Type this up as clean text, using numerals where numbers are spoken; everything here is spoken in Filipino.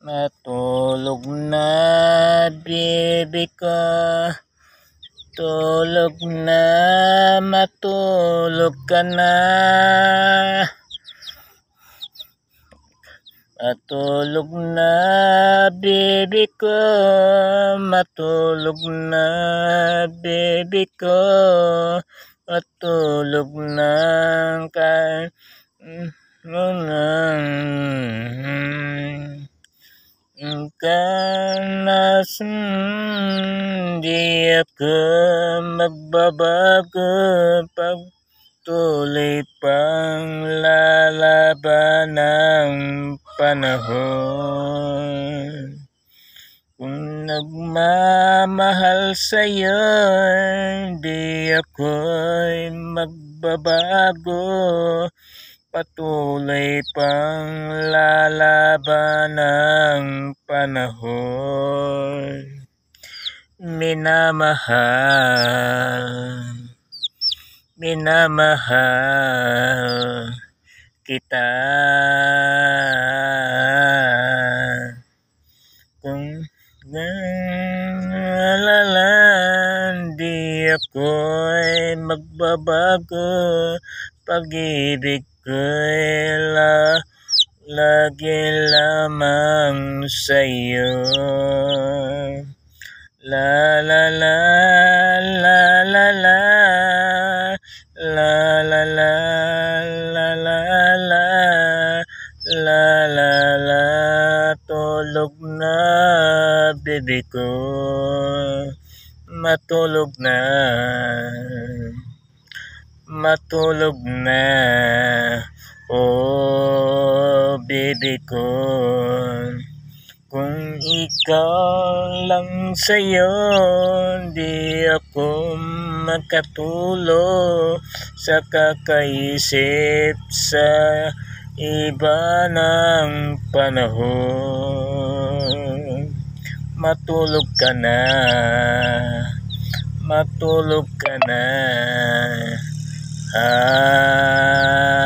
Matulog na, baby ko. Tulog na, matulog ka na. Matulog na, baby ko. Matulog na, baby ko. Matulog na di ako magbabago pagtuloy pang lalaban ng panahon. Kung nagmamahal sa'yo, di ako'y magbabago. Patuloy pang lalaban ng panahon. Minamahal kita. Kung di ako'y magbabago. Pag-ibig ko'y lagi lamang sa'yo. La la la la la la la la la la la la la la la. Tulog na, baby ko. Matulog na. Matulog na, oh baby ko. Kung ikaw lang sa'yo, di ako makatulog sa kakaisip sa iba ng panahon. Matulog ka na, matulog ka na.